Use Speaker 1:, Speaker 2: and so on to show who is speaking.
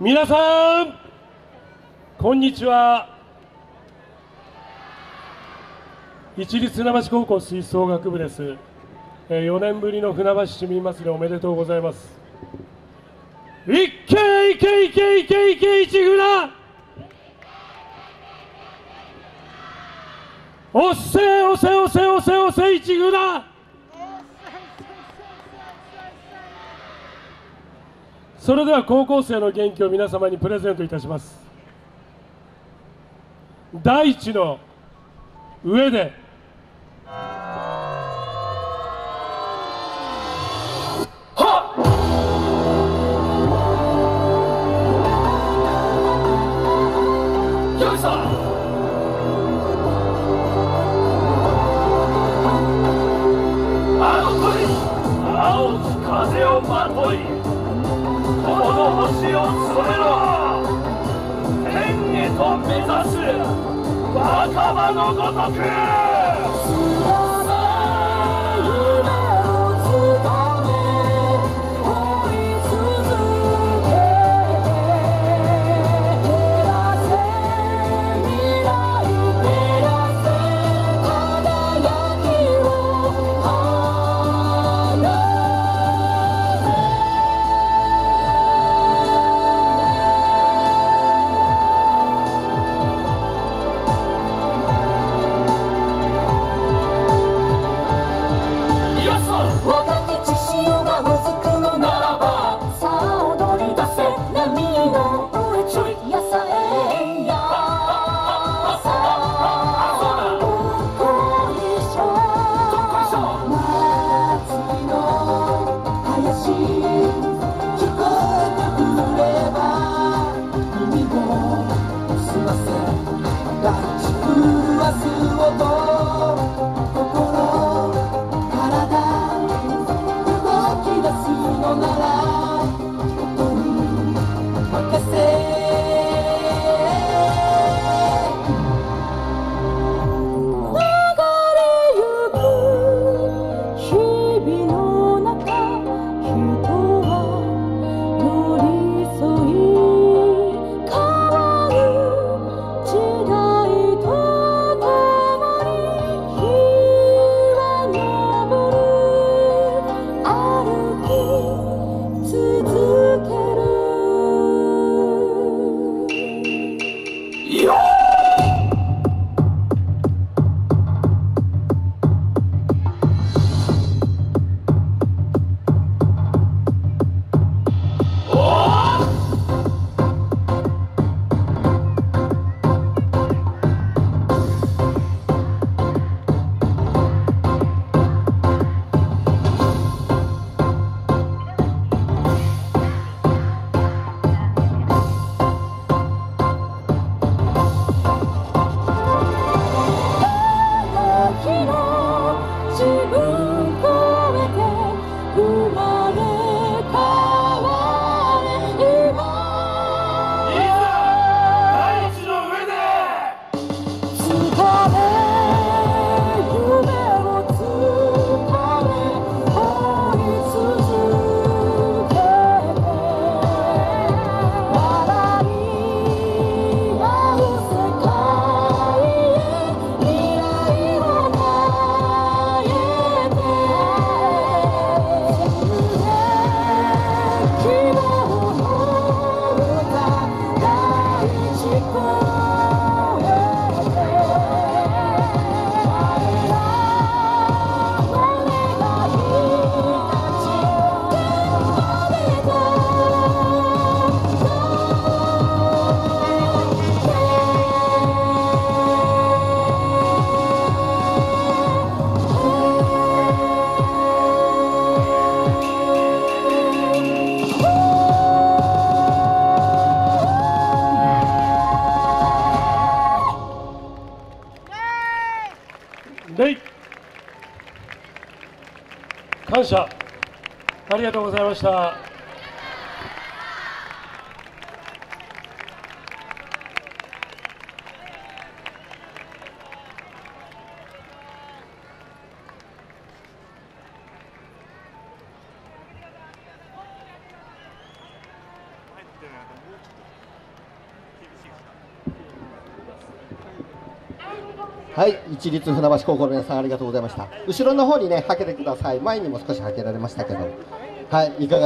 Speaker 1: 皆さんこんにちは。市立船橋高校吹奏楽部です。4年ぶりの船橋市民祭りおめでとうございます。いっけいけいけいけいけ市船、おっせおせおせおせおせ市船。それでは高校生の元気を皆様にプレゼントいたします。大地の上で
Speaker 2: 青き風をまとい、この星を染めろ。天へと目指す若葉のごとく。
Speaker 1: 感謝ありがとうございました。
Speaker 3: ってないともうちょっとはい、一律船橋高校の皆さんありがとうございました。後ろの方にね、はけてください。前にも少しはけられましたけど、はい、いかが